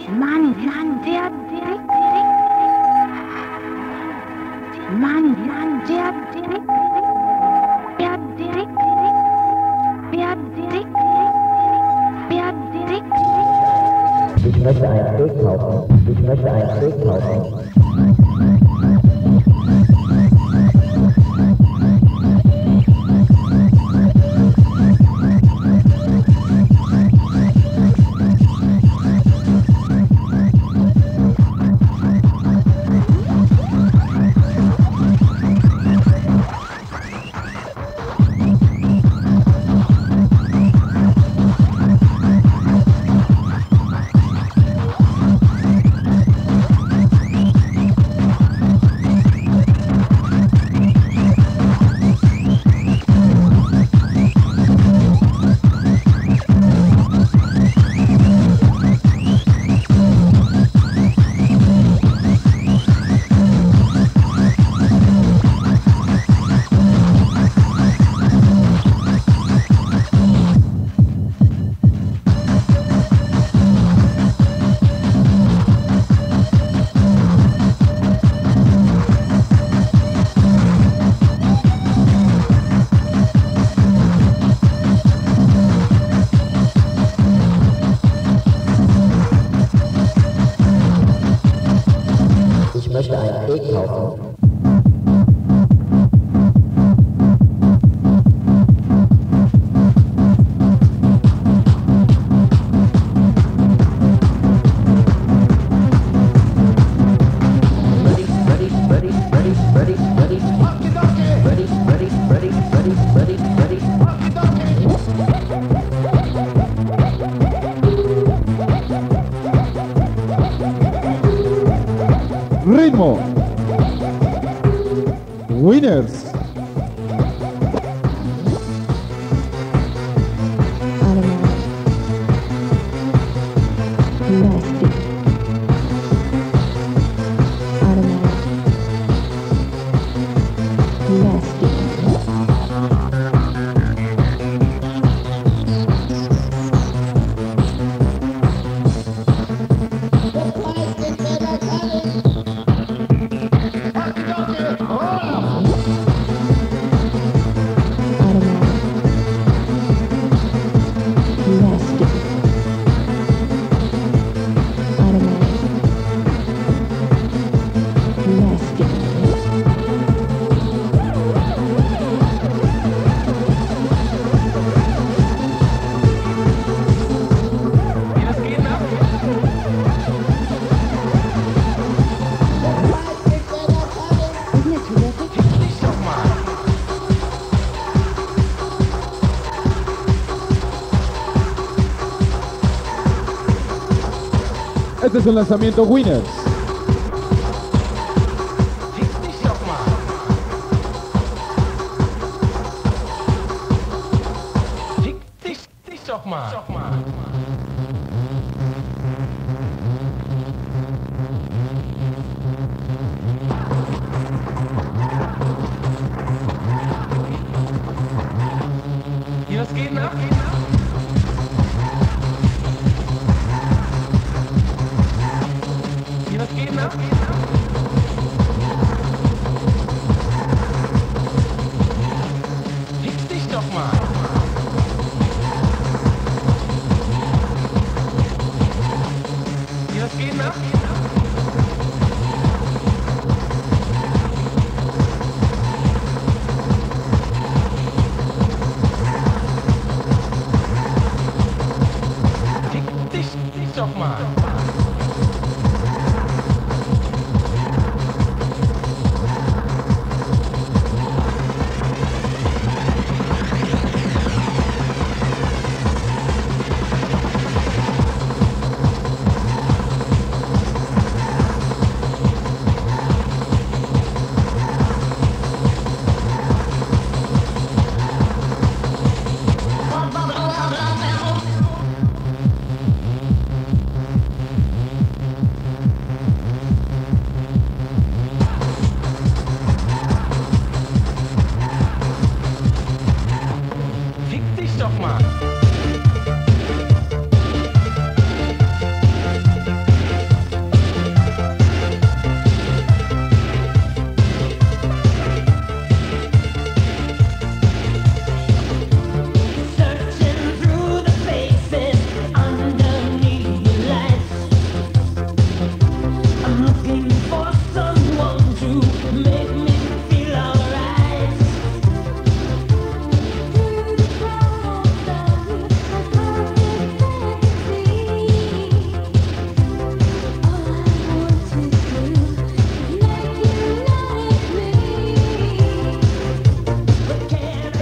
Ich möchte ein Steak kaufen. Ich möchte ein Steak kaufen. Ich möchte ein Steak kaufen. Ritmo. Winners. Este es el lanzamiento Winners. Was geht nach? Was geht nach? Fix dich doch mal. Was geht nach? Fix dich doch mal.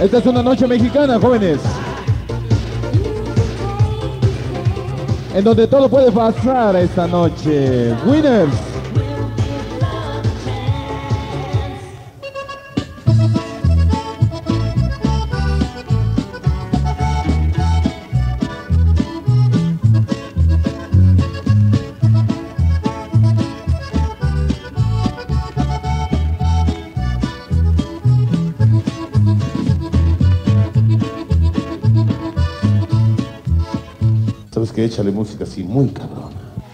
Esta es una noche mexicana, jóvenes, en donde todo puede pasar esta noche. Winners. ¿Sabes qué? Échale música así, muy cabrona.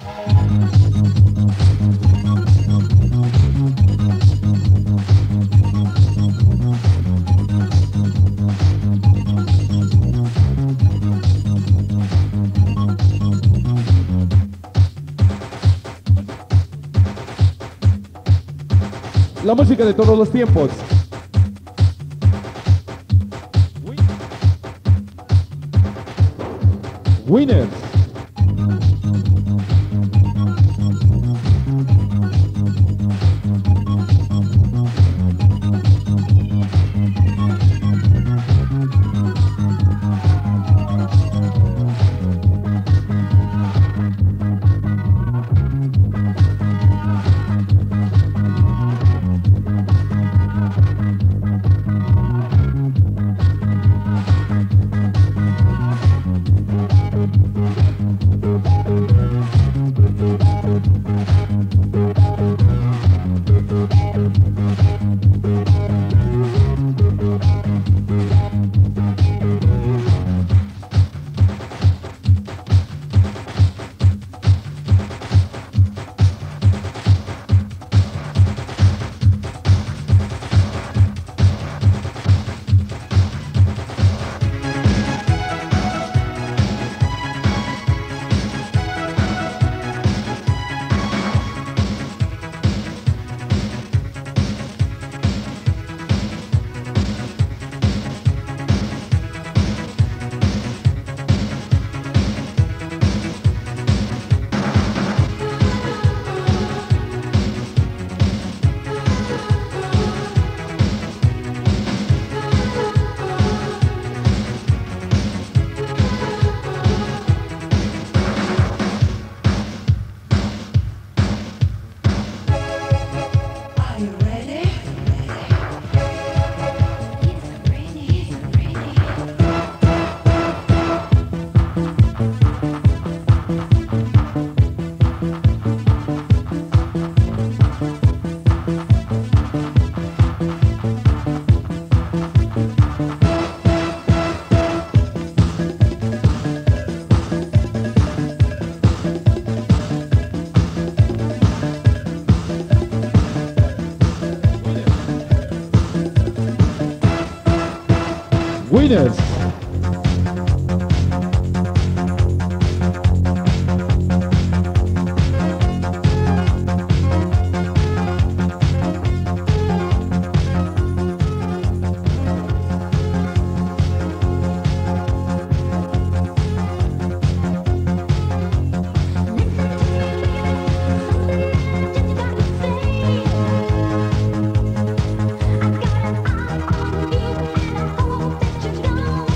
La música de todos los tiempos. Winners. Winners. I got an eye on you, and I hope that you know.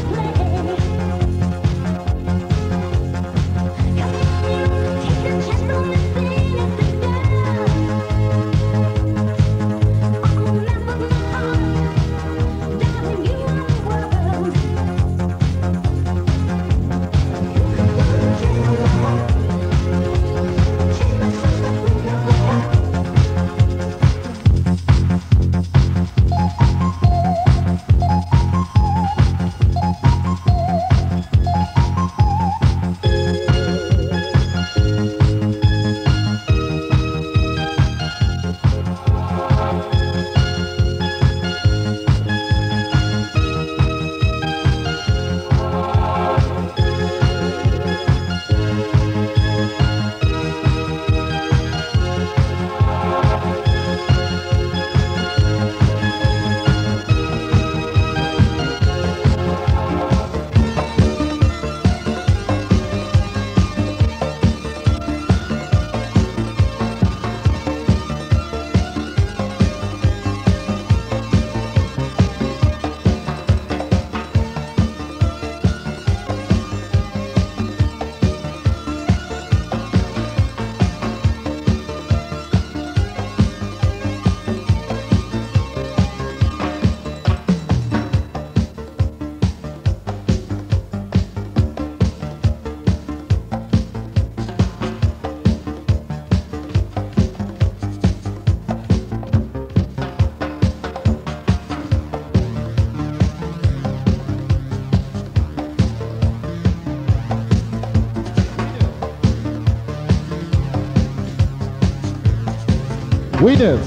Winners.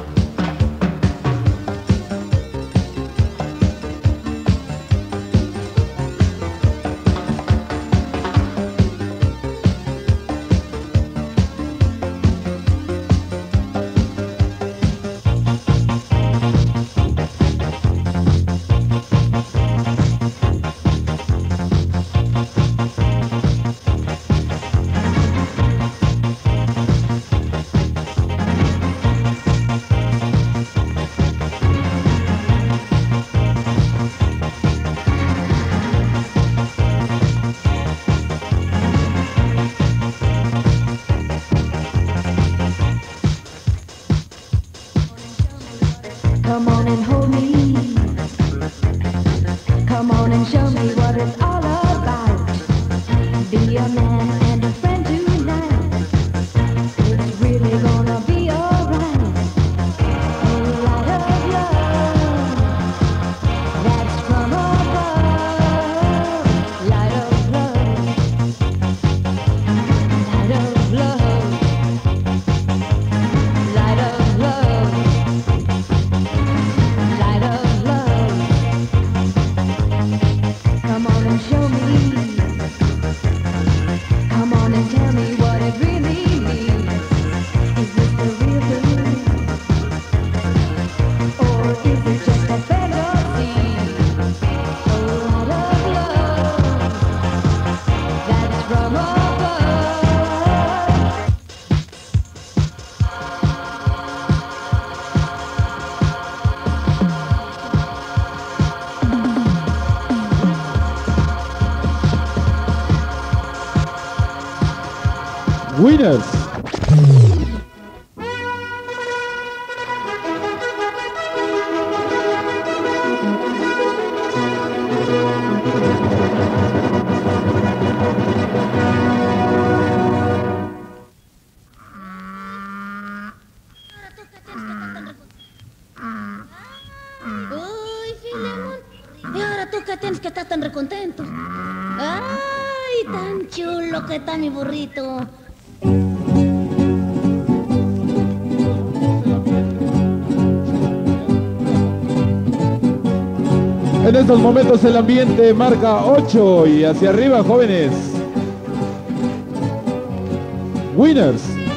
Come on and hold me. Come on and show me what it's all about. Be a man and a friend tonight. It's really gonna be alright. A lot of love that's from above. Light of love. Light of love. Light of love. Light of love. Come on and show me. Come on and tell me what it really means. Is this the real thing? Or is it just a fantasy? A lot of love that's from above. Winners. Uy, Filemón. Y ahora tú que tienes que estar tan recontento. Ay, tan chulo que está mi burrito. En estos momentos el ambiente marca 8 y hacia arriba, jóvenes. Winners.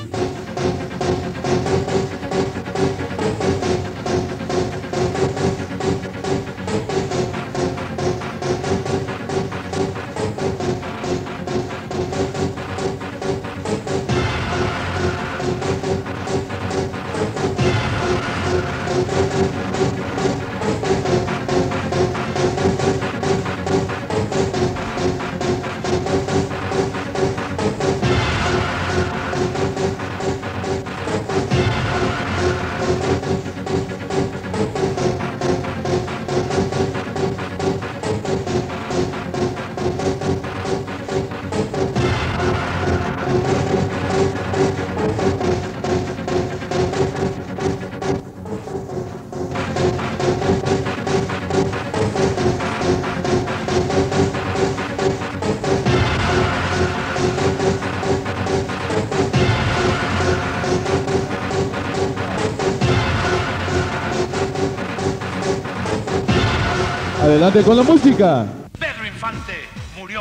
Adelante con la música. Pedro Infante murió.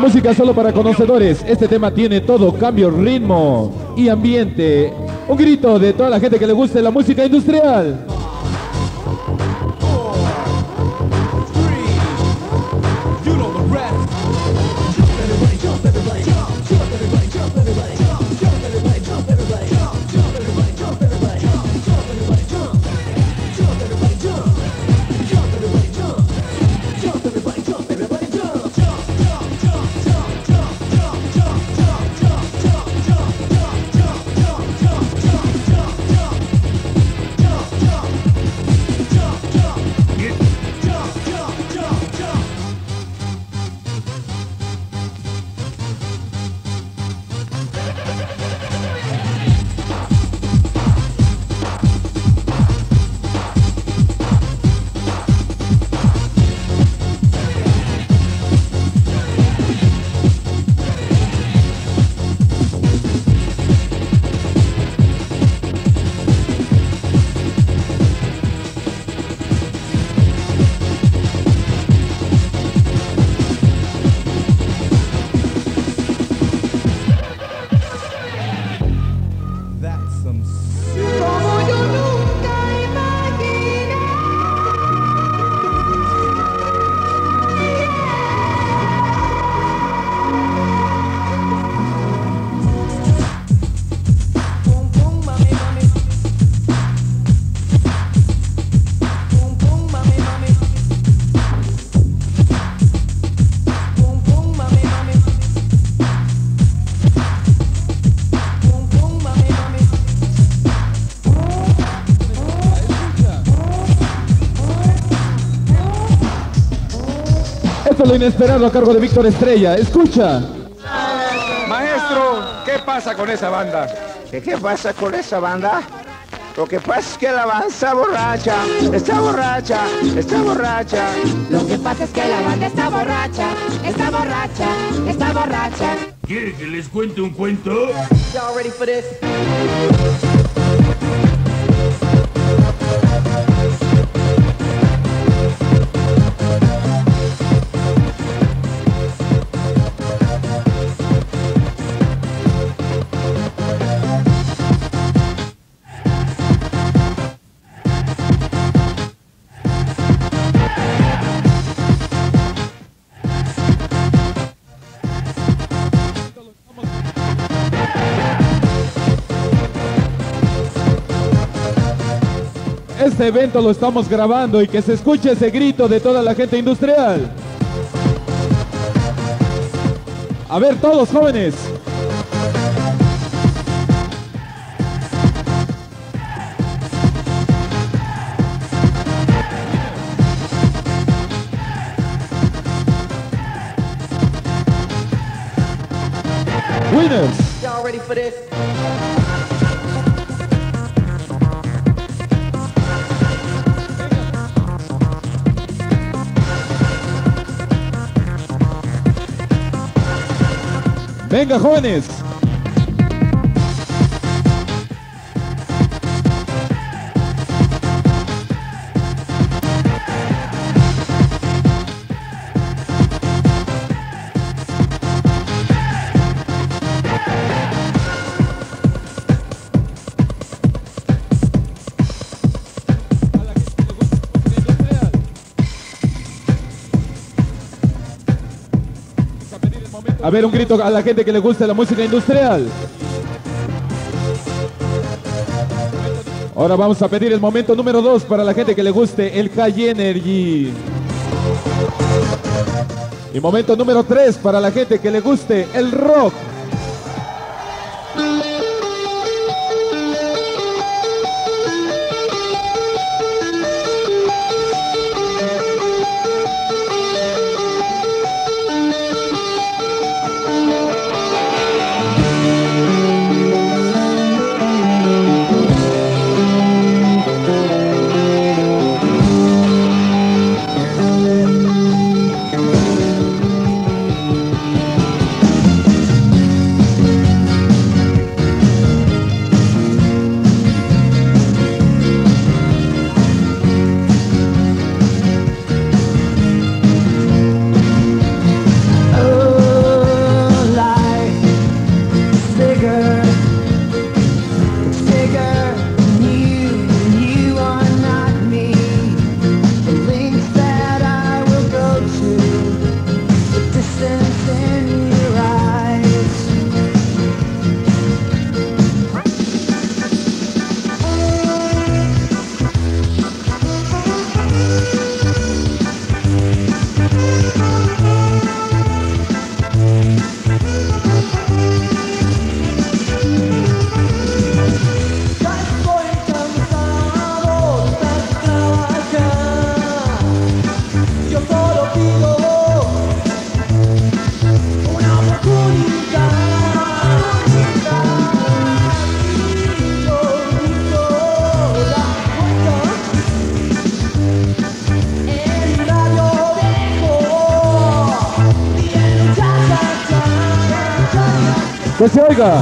música solo para conocedores. Este tema tiene todo, cambio, ritmo y ambiente. Un grito de toda la gente que le guste la música industrial. Esto es lo inesperado a cargo de Víctor Estrella. Escucha. Maestro, ¿qué pasa con esa banda? ¿Qué pasa con esa banda? Lo que pasa es que la banda está borracha, está borracha, está borracha. Lo que pasa es que la banda está borracha, está borracha, está borracha. ¿Quiere que les cuente un cuento? Y'all ready for this? Este evento lo estamos grabando y que se escuche ese grito de toda la gente industrial. A ver, todos jóvenes. Winners. Y'all ready for this? Venga, jóvenes. A ver, un grito a la gente que le guste la música industrial. Ahora vamos a pedir el momento número 2 para la gente que le guste el High Energy. Y momento número 3 para la gente que le guste el rock. Que se oiga.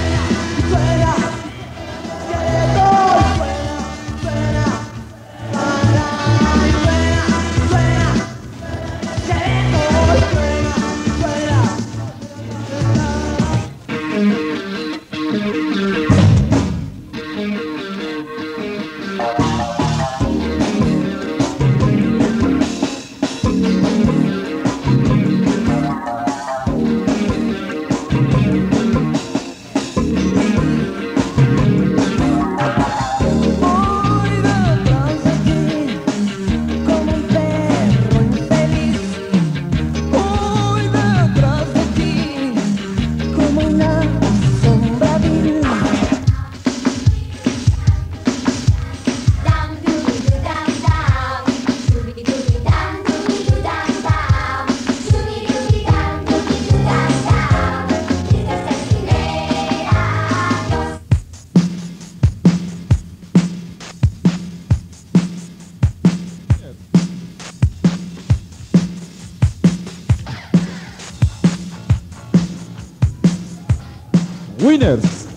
Winners.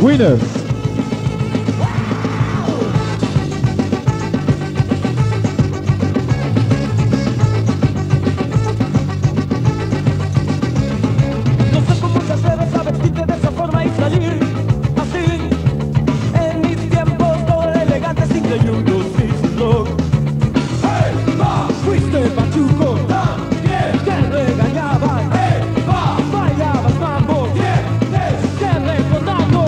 Winners. No sé cómo te atreves a vestirte de esa forma y salir así. En mis tiempos todo era elegante sin creyudos y sin rock. Hey, va, fuiste pachuco, también te regañaban. Hey, va, bailabas mambo, tienes que recordarlo.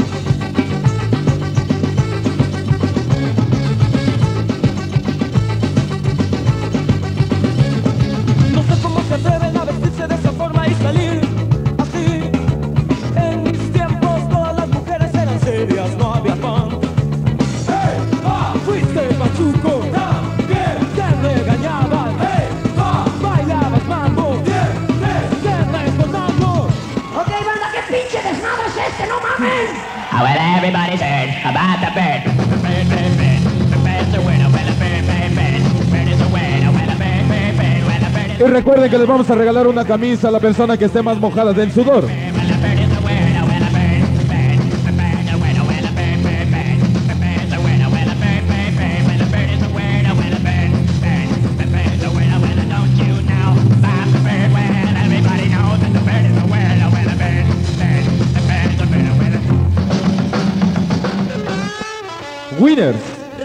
No sé cómo se atreven a vestirse de esa forma y salir así. En mis tiempos todas las mujeres eran serias, no había pan. Hey, va, fuiste pachuco, también te regañaban. Hey, va, bailabas mambo, tienes que recordarlo. Ok, banda, qué pinche desmadre es este, no mames. Oh, well, everybody's heard about the bird. Bird, bird, bird. The bird's a winner, well, a bird, bird, bird. Bird is a winner, well, a bird, bird, bird. Well, a bird is Y recuerden que les vamos a regalar una camisa a la persona que esté más mojada del sudor. well, a bird is a winner, well, a bird, bird. The bird's a winner, well, a bird, bird, bird. The bird's a winner, well, a bird, bird, bird. Well, a bird is a winner, well, a bird, bird. The bird's a winner, well, don't you know about the bird? Well, everybody knows that the bird is a winner, well, a bird, bird. The bird's a winner, well, a Winners.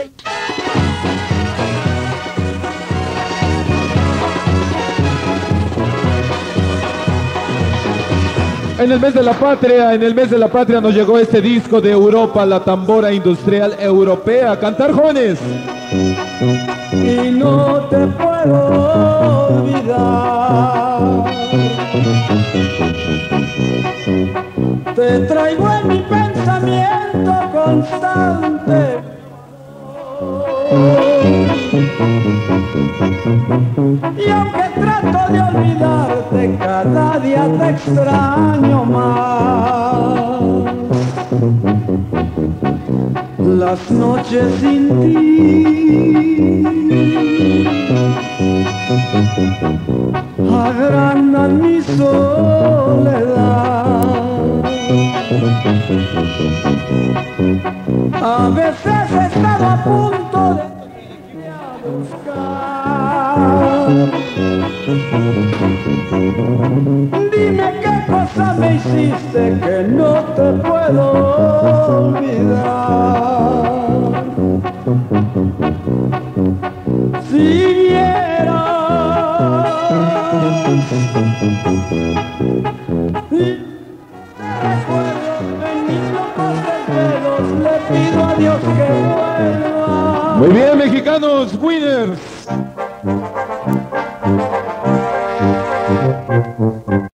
En el mes de la patria nos llegó este disco de Europa, la tambora industrial europea. ¡Cantar, jóvenes! Y no te puedo olvidar. Te traigo en mi pensamiento constante. Y aunque trato de olvidarte, cada día te extraño más. Las noches sin ti agrandan mi soledad. A veces he estado a punto de irme a buscar. Dime qué cosa me hiciste que no te puedo olvidar. Si vieras en mis locos desvelos, le pido a Dios que vuelva. Muy bien, mexicanos, winners.